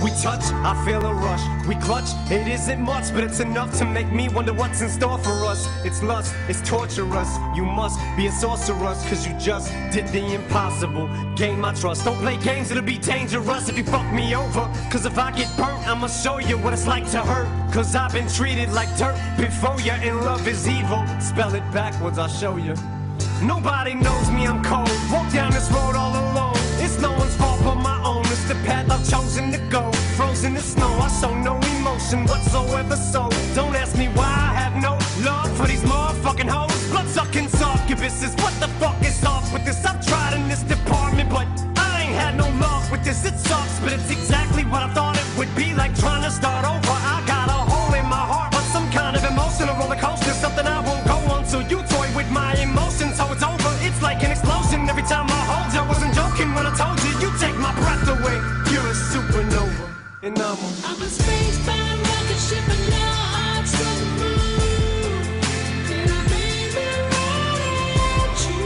We touch, I feel a rush. We clutch, it isn't much, but it's enough to make me wonder what's in store for us. It's lust, it's torturous. You must be a sorceress, cause you just did the impossible. Gain my trust. Don't play games, it'll be dangerous if you fuck me over. Cause if I get burnt, I'ma show you what it's like to hurt. Cause I've been treated like dirt before you, and love is evil. Spell it backwards, I'll show you. Nobody knows me, I'm cold. Walk down this road all alone. It's no one's fault but my own. It's the path I've chosen to go. Frozen in snow, I show no emotion whatsoever. So don't ask me why I have no love for these motherfucking hoes. Blood-sucking succubuses. What the fuck is off with this? I've tried in this department, but I ain't had no luck with this. It sucks, but it's exactly what I thought it would be. Like trying to start over. I got a hole in my heart, but some kind of emotional roller coaster. Something I won't go on, so you toy with my emotions. So it's over, it's like an explosion every time I hold you. I wasn't joking when I told you, you take my breath away. You're a supernova, and I'm a space-bound rocket ship, and your heart's on the moon. And I made me right at you,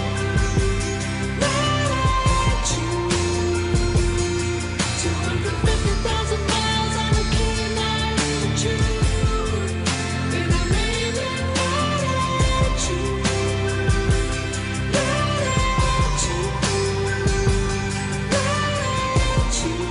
right at you. 250,000 miles on a keen island of June. And I made me right at you, right at you, right at you.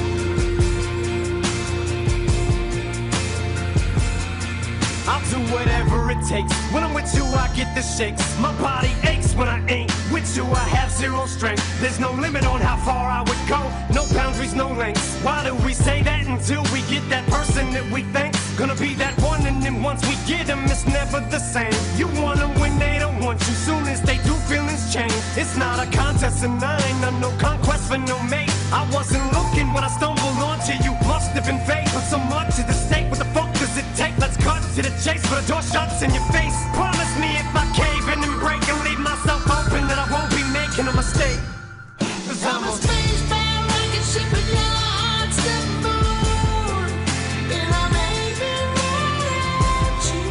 I'll do whatever it takes. When I'm with you, I get the shakes. My body aches when I ain't with you. I have zero strength. There's no limit on how far I would go. No boundaries, no lengths. Why do we say that until we get that person that we think's gonna be that one? And then once we get them, it's never the same. You want them when they don't want you. Soon as they do, feelings change. It's not a contest, and I ain't on no conquest for no mate. I wasn't looking when I stumbled onto you. Must have been fate, but so much at the stake. What the fuck does it take? Let's cut to the chase, but the door shuts in your face. Promise me if I cave in and break and leave myself open, that I won't be making a mistake. Cause I'm a space-bound rocket ship, and your heart's the moon. And I made me right at you,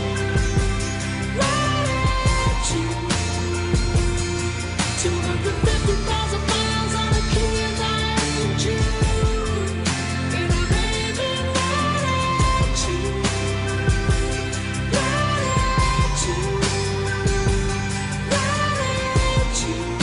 right at you. 250,000 miles on a keen island in June. And I made me right at you, right at you, right at you.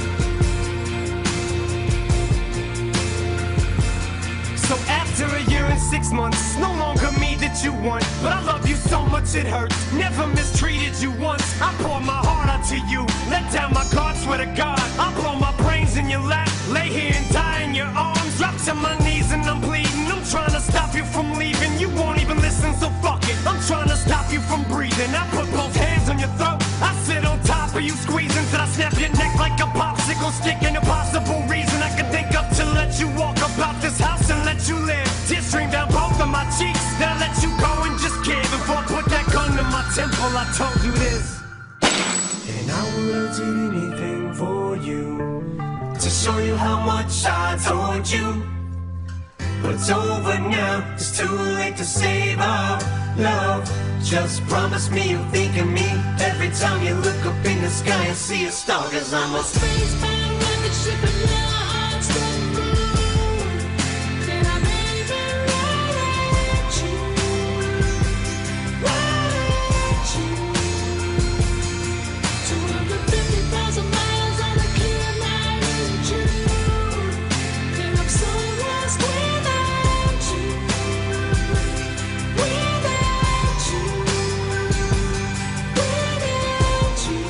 So after a year and 6 months, no longer me that you want. But I love you so much it hurts. Never mistreated you once. I pour my heart out to you. Let down my guard, swear to God. I blow my brains in your lap. Lay here and die in your arms. Drop to my knees and I'm bleeding. I'm trying to stop you from leaving. You won't even listen, so fuck it. I'm trying to stop you from breathing. I put both hands on your throat. I sit on top of you, squeezing till I snap your neck like a popsicle stick. An impossible reason I can think of to let you walk about this house and let you live. Tears stream down both of my cheeks. Then I let you go and just give. Before I put that gun to my temple, I told you this. And I would have did anything for you, to show you how much I told you. But it's over now, it's too late to save our love. Just promise me you'll think of me every time you look up in the sky and see a star. Cause I'm a Space-bound rocket ship, and your heart's the moon. And I made me right at you, right at you. 250,000 miles on a keen island in June. And I'm so lost without you, without you, without you.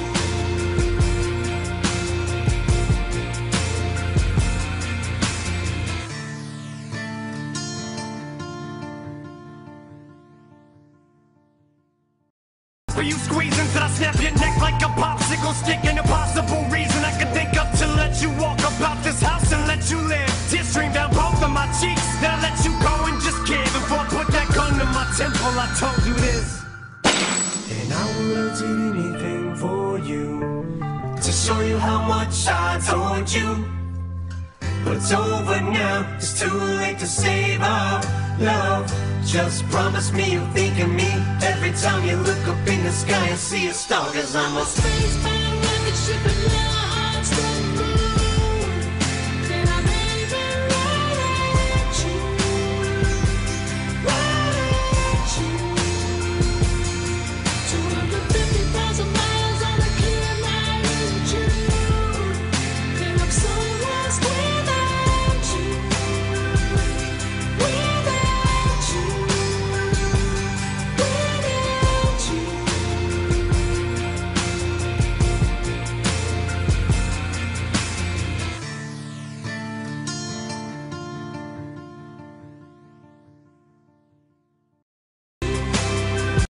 For you squeezing till I snap your neck like a popsicle stick. An impossible reason I can think of to let you walk about this house and let you live. Tears stream down both of my cheeks. Then I let you go and just give. Before I put that gun to my temple, I told you this. And I would have did anything for you, to show you how much I told you. But it's over now, it's too late to save our love. Just promise me you'll think of me every time you look up in the sky and see a star. Cause I'm a space-bound rocket ship, and